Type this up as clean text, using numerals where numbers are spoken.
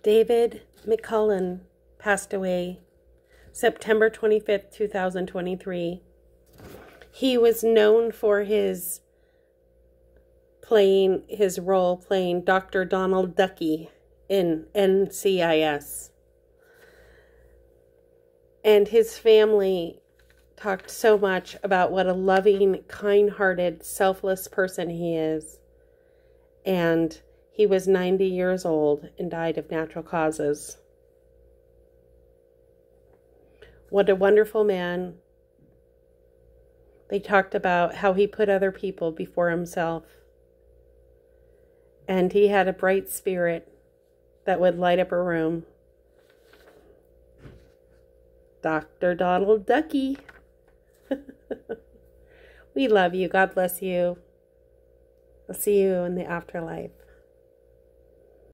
David McCallum passed away September 25th, 2023. He was known for his role playing Dr. Donald Ducky in NCIS. And his family talked so much about what a loving, kind-hearted, selfless person he is. And he was 90 years old and died of natural causes. What a wonderful man. They talked about how he put other people before himself. And he had a bright spirit that would light up a room. Dr. Donald Ducky. We love you. God bless you. I'll see you in the afterlife.